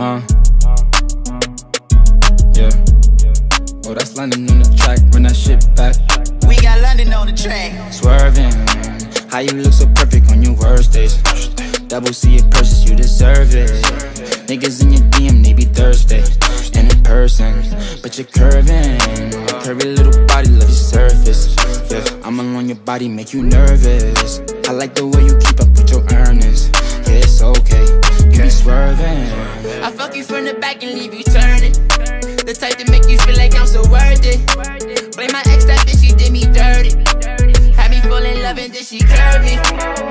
Yeah. Oh, that's London on the track, run that shit back. We got London on the track. Swervin, how you look so perfect on your worst days. Double C it purchase, you deserve it. Niggas in your DM, they be thirsty. And in person, but you're curving. Curvy little body, love your surface. Yeah, I'm along your body, make you nervous. I like the way you keep up with your earnings. Yeah, it's okay, you be swerving. I fuck you from the back and leave you turning. The type to make you feel like I'm so worth it. Blame my ex, that bitch, she did me dirty. Had me fall in love and then she curved me.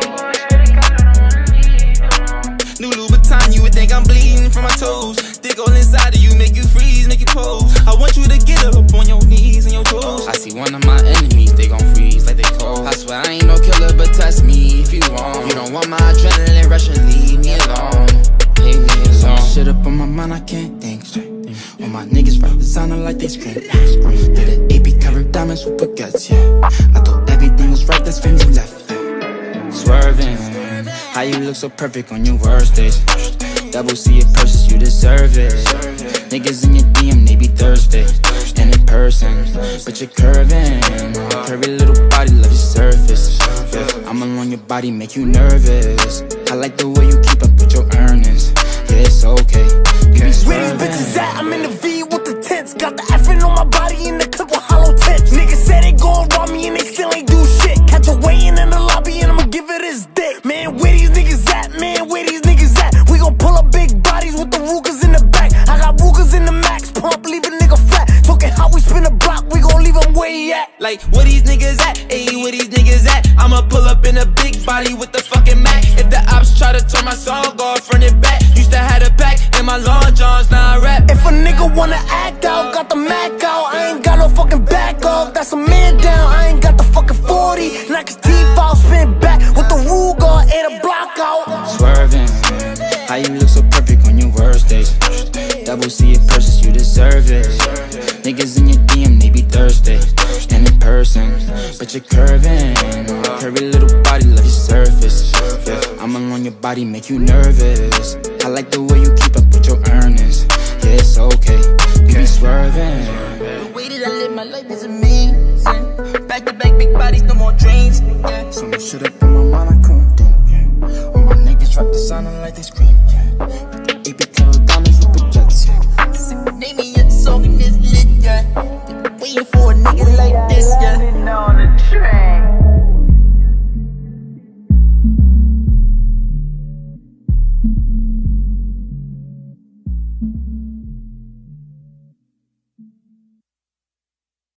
New Louboutin, you would think I'm bleeding from my toes. Dig all inside of you, make you freeze, make you pose. I want you to get up on your knees and your toes. I see one of my enemies, they gon' freeze like they cold. I swear I ain't no killer, but test me if you want. You don't want my adrenaline rush and leave me alone. Leave me alone. Shit up on my mind, I can't think straight. All my niggas rap designer like they scream. Did an AP covered diamonds with baguettes, yeah. I thought everything was right, that's when you left, yeah. Swerving, how you look so perfect on your worst days. Double C it purchase, you deserve it. Niggas in your DM, they be thirsty. And in person, but you're curving. Curvy little body, love your surface. Yeah, I'm along your body, make you nervous. I like the way you keep up with your earnings. Yeah, it's okay, you be swerving. Where these bitches at? I'm in the V with the tents. Got the effing on my body in the clip with hollow tips. Niggas said they gon' rob me and they still ain't do shit. Catch a weigh-in in the lobby and I'ma give it his dick. Man, where these niggas at? Man, where these niggas at? We gon' pull up big bodies with the Rugers in the back. I got Rugers in the max pump, leave a nigga flat. Talking how we spin a block, we gon' leave him where he at. Like, where these niggas at? Ayy, where these niggas at? I'ma pull up in a big body with the fucking Mac. If the ops try to turn my song off, front and back. Used to have a pack in my long johns, now I rap. If a nigga wanna act out, got the Mac out. I ain't got no fucking back off, that's a man down. I ain't got the fucking 40, knock his teeth out, spin back with the Ruger, air the block out. Swerving, how you look so perfect on your worst days. Double C it purchase, you deserve it. Niggas in your DM, they be thirsty. And in person, but you're curving. Curvy little body, love your surface. Yeah, I'm along your body, make you nervous. I like the way you keep up with your earnings. Yeah, it's okay, you be swerving. The way that I live my life is amazing. Back to back, big bodies, no more dreams. Yeah. Some shit up on my mind, I couldn't